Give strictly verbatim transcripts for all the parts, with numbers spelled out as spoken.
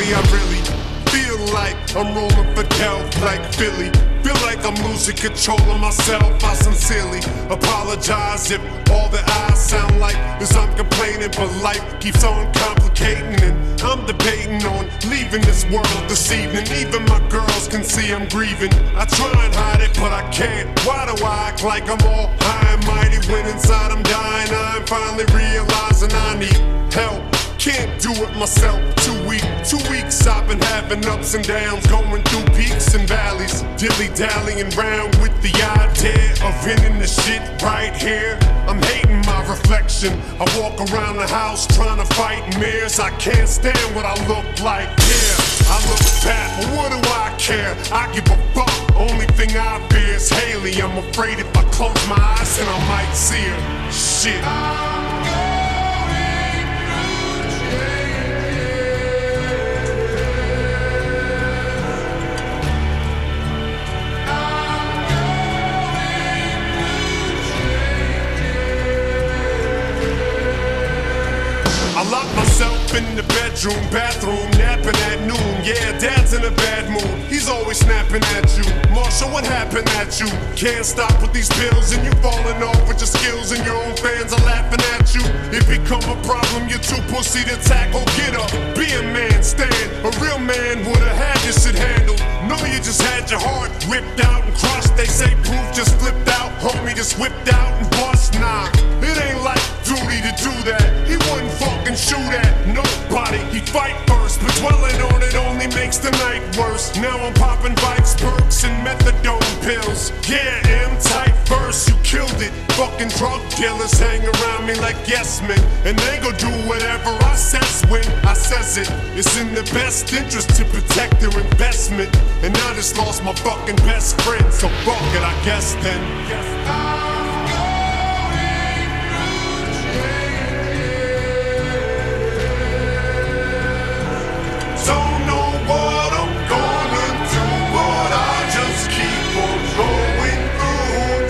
lately I really feel like I'm rolling for Delph like Philly. Feel like I'm losing control of myself. I sincerely apologize if all that I sound like is I'm complaining, but life keeps on complicating, and I'm debating on leaving this world this evening. Even my girls can see I'm grieving. I try and hide it, but I can't. Why do I act like I'm all high and mighty when inside I'm dying? I'm finally realizing I need help. Can't do it myself, too weak. Two weeks I've been having ups and downs, going through peaks and valleys, dilly-dallying round with the idea of ending the shit right here. I'm hating my reflection. I walk around the house trying to fight mirrors. I can't stand what I look like. Yeah, I look fat, but what do I care? I give a fuck. Only thing I fear is Haley. I'm afraid if I close my eyes then I might see her. Shit. I lock myself in the bedroom, bathroom, napping at noon. Yeah, dad's in a bad mood, he's always snapping at you. Marshall, what happened at you? Can't stop with these pills and you falling off with your skills, and your own fans are laughing at you. It become a problem, you're too pussy to tackle. Get up, be a man, stand. A real man would've had this shit handled. No, you just had your heart ripped out and crushed. They say proof just flipped out, homie just whipped out and bust. Nah, it ain't like duty to do that. He wouldn't fucking shoot at nobody. He'd fight first, but dwelling on it only makes the night worse. Now I'm popping Vicks, perks, and methadone pills. Yeah, M tight verse, you killed it. Fucking drug dealers hang around me like yes men, and they gon' do whatever I says when I says it. It's in the best interest to protect their investment, and I just lost my fucking best friend, so fuck it, I guess then. Don't know what I'm gonna do, but I just keep on going through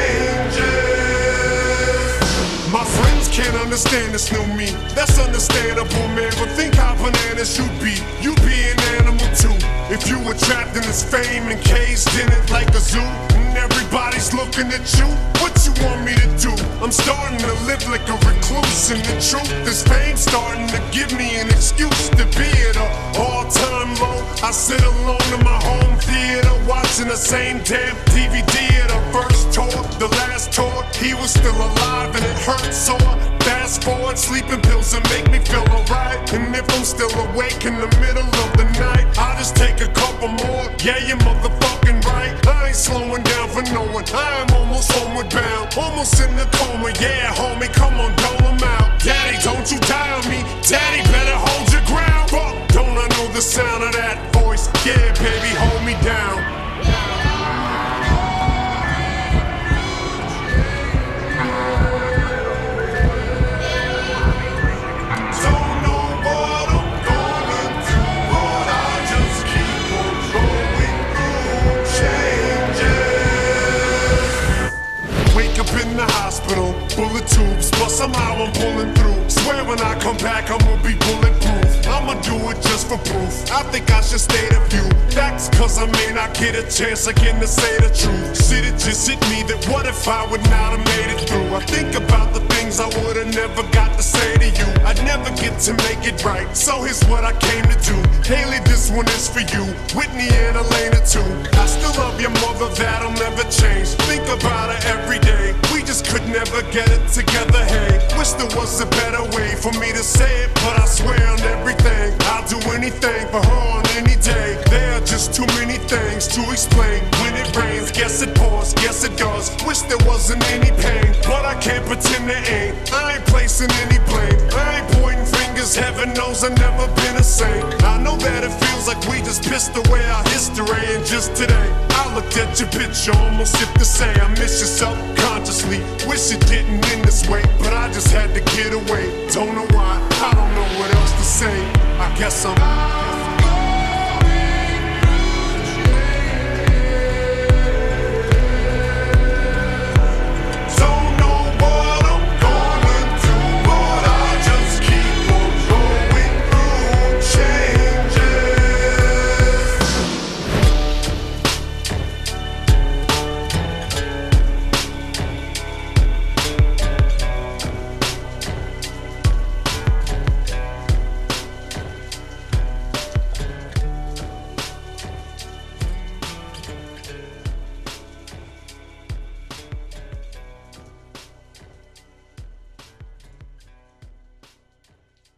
changes. My friends can't understand this new me. That's understandable, man, but think how bananas you be. You be an animal too. If you were trapped in this fame and caged in it like a zoo, and everybody's looking at you, what you want me to do? I'm starting to live like a recluse, and the truth is fame's starting to give me an excuse to be at a all-time low. I sit alone in my home theater watching the same damn D V D at the first tour, the last tour. He was still alive and it hurt, so I fast forward. Sleeping pills that make me feel alright, and if I'm still awake in the middle of the night, I'll just take a couple more. Yeah, you're motherfucking right. I ain't slowing down for no one. I am almost homeward bound, almost in the coma. Yeah, homie, come on, dole 'em out. Daddy, don't you die on me. Daddy, better hold your ground. Fuck, don't I know the sound of that voice? Yeah, baby, hold me down. In the hospital, bullet tubes, but somehow I'm pulling through. Swear when I come back I'ma be bulletproof. I'ma do it just for proof. I think I should state a few facts, cause I may not get a chance again to say the truth. Shit, it just hit me that what if I would not have made it through? I think about the things I would've never got to say to you. I'd never get to make it right, so here's what I came to do. Haley, this one is for you. Whitney and Elena too. I still love your mother, that'll never change. Think about her every day. We just could never get it together, hey. Wish there was a better way for me to say it, but I swear on everything, I'll do anything for her on any day. There are just too many things to explain. When it rains, guess it pours, yes it does. Wish there wasn't any pain, but I can't pretend there ain't. I ain't placing any blame, I ain't pointing fingers, heaven knows I've never been a saint. I know that it feels like we just pissed away our history, and just today I looked at your picture, almost hit to say I miss you subconsciously. Wish it didn't end this way, but I just had to get away. Don't know why, I don't know what else to say. I guess I'm